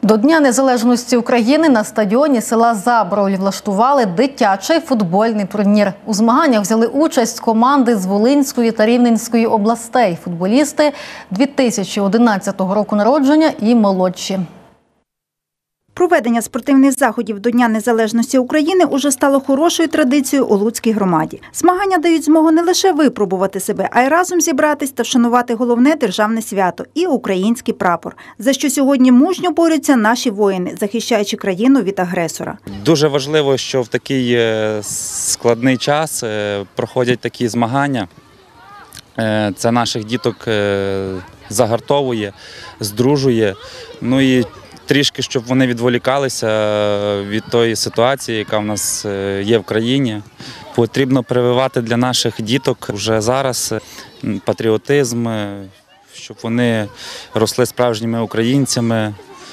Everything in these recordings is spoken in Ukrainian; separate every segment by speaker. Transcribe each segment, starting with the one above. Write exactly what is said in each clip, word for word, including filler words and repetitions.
Speaker 1: До Дня незалежності України на стадіоні села Заброль влаштували дитячий футбольний турнір. У змаганнях взяли участь команди з Волинської та Рівненської областей, футболісти дві тисячі одинадцятого року народження і молодші.
Speaker 2: Проведення спортивних заходів до Дня незалежності України уже стало хорошою традицією у Луцькій громаді. Змагання дають змогу не лише випробувати себе, а й разом зібратись та вшанувати головне державне свято – і український прапор, за що сьогодні мужньо борються наші воїни, захищаючи країну від агресора.
Speaker 3: Дуже важливо, що в такий складний час проходять такі змагання. Це наших діток загартовує, здружує. Ну і трішки, щоб вони відволікалися від тої ситуації, яка в нас є в країні. Потрібно прививати для наших діток вже зараз патріотизм, щоб вони росли справжніми українцями,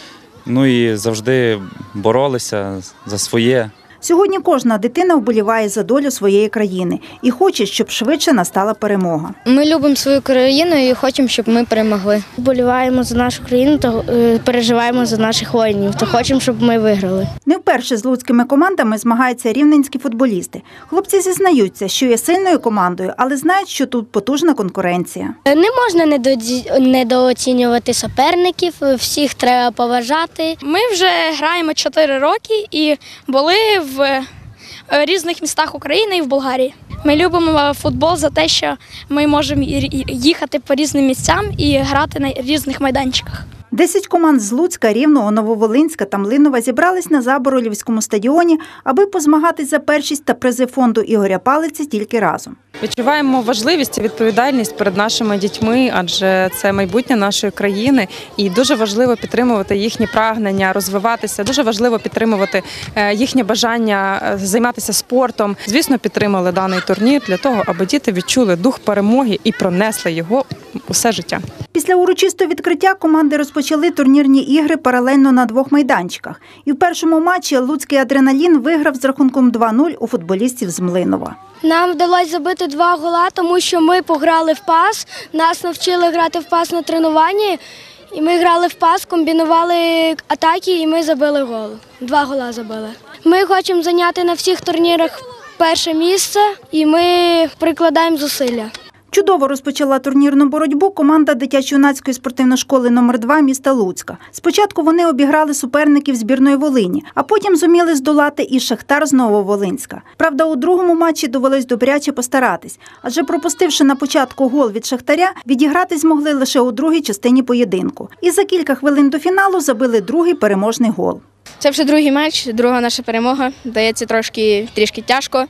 Speaker 3: ну і завжди боролися за своє.
Speaker 2: Сьогодні кожна дитина вболіває за долю своєї країни і хоче, щоб швидше настала перемога.
Speaker 4: Ми любимо свою країну і хочемо, щоб ми перемогли. Вболіваємо за нашу країну та переживаємо за наших воїнів та хочемо, щоб ми виграли.
Speaker 2: Не вперше з луцькими командами змагаються рівненські футболісти. Хлопці зізнаються, що є сильною командою, але знають, що тут потужна конкуренція.
Speaker 4: Не можна недооцінювати суперників, всіх треба поважати.
Speaker 5: Ми вже граємо чотири роки і були в в різних містах України і в Болгарії. Ми любимо футбол за те, що ми можемо їхати по різним місцям і грати на різних майданчиках.
Speaker 2: Десять команд з Луцька, Рівного, Нововолинська та Млинова зібрались на Заборолівському стадіоні, аби позмагатись за першість та призи фонду Ігоря Палиці тільки разом.
Speaker 6: Відчуваємо важливість і відповідальність перед нашими дітьми, адже це майбутнє нашої країни. І дуже важливо підтримувати їхні прагнення, розвиватися. Дуже важливо підтримувати їхнє бажання займатися спортом. Звісно, підтримали даний турнір для того, аби діти відчули дух перемоги і пронесли його усе життя.
Speaker 2: Після урочистого відкриття команди розпочали турнірні ігри паралельно на двох майданчиках. І в першому матчі луцький «Адреналін» виграв з рахунком два нуль у футболістів з Млинова.
Speaker 4: Нам вдалося забити два гола, тому що ми пограли в пас, нас навчили грати в пас на тренуванні, і ми грали в пас, комбінували атаки і ми забили гол. Два гола забили. Ми хочемо зайняти на всіх турнірах перше місце і ми прикладаємо зусилля.
Speaker 2: Чудово розпочала турнірну боротьбу команда дитячо-юнацької спортивної школи номер два міста Луцька. Спочатку вони обіграли суперників збірної Волині, а потім зуміли здолати і «Шахтар» з Нововолинська. Правда, у другому матчі довелось добряче постаратись, адже пропустивши на початку гол від «Шахтаря», відіграти змогли лише у другій частині поєдинку. І за кілька хвилин до фіналу забили другий переможний гол.
Speaker 5: Це вже другий матч, друга наша перемога. Дається трошки, трішки тяжко.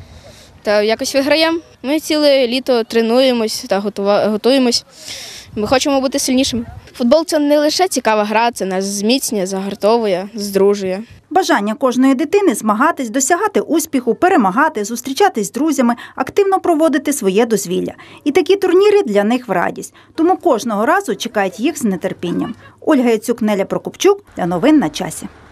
Speaker 5: Та якось виграємо. Ми ціле літо тренуємось та готуємось. Ми хочемо бути сильнішими. Футбол – це не лише цікава гра, це нас зміцнює, загартовує, здружує.
Speaker 2: Бажання кожної дитини – змагатись, досягати успіху, перемагати, зустрічатись з друзями, активно проводити своє дозвілля. І такі турніри для них в радість. Тому кожного разу чекають їх з нетерпінням. Ольга Яцюк, Неля Прокопчук. Для новин на часі.